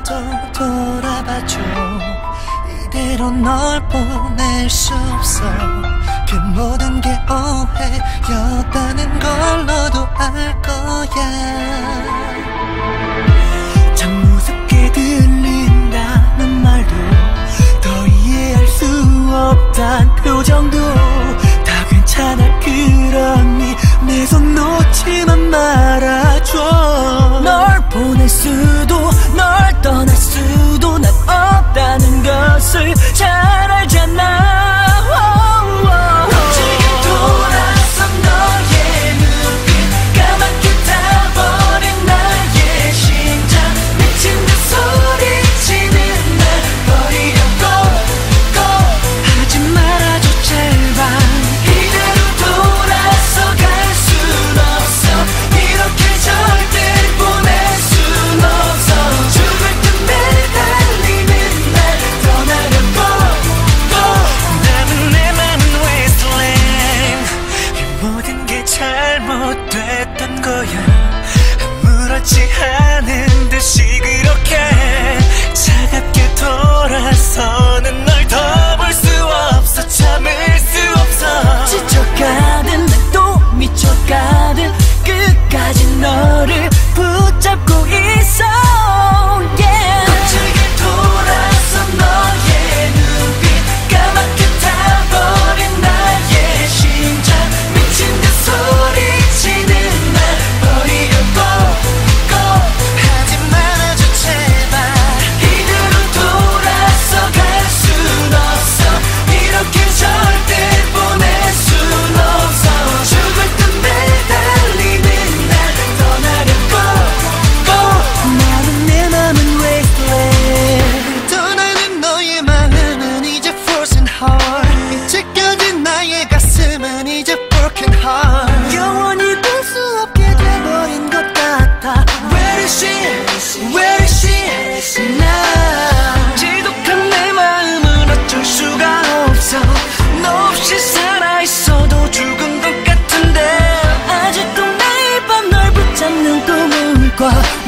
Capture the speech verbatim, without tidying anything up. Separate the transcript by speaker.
Speaker 1: 또 돌아봐줘. 이대로 널 보낼 수 없어. 그 모든 게 오해였다는 걸 너도 알 거야. 참 무섭게 들린다는 말도 더 이해할 수 없단 표정도 다 괜찮아. 그러니 내 손 놓지만 말아줘. 널 보낼 수도 널 떠날 수도 난 없다는 것을 잘 알잖아. 잘못됐던 거야. 아무렇지 않은 듯이 그렇게 차갑게 돌아서는 널 더 볼 수 없어. 참을 수 없어. 지쳐가든 또 미쳐가든 끝까지 너를 붙잡고 있어. yeah. 갑자기 돌아서 너의 눈빛 까맣게 타버린 나의 심장 미친 듯 소리치는 날 버리려고 고 하지 말아줘 제발. 이대로 돌아서 갈 순 없어. 이렇게 절대 보낼 순 없어. 죽을 듯 매달리는 날 떠나려고 고. 나는 내 맘은 wasteland. 떠나는 너의 마음은 이제 frozen heart. 이제까지 나의 가슴은 이제 broken heart. 영원히 볼 수 없게 돼버린 것 같아. Where is she? Where is she? now? 지독한 내 마음은 어쩔 수가 없어. 너 없이 살아있어도 죽은 것 같은데 아직도 매일 밤 널 붙잡는 꿈을 꿔.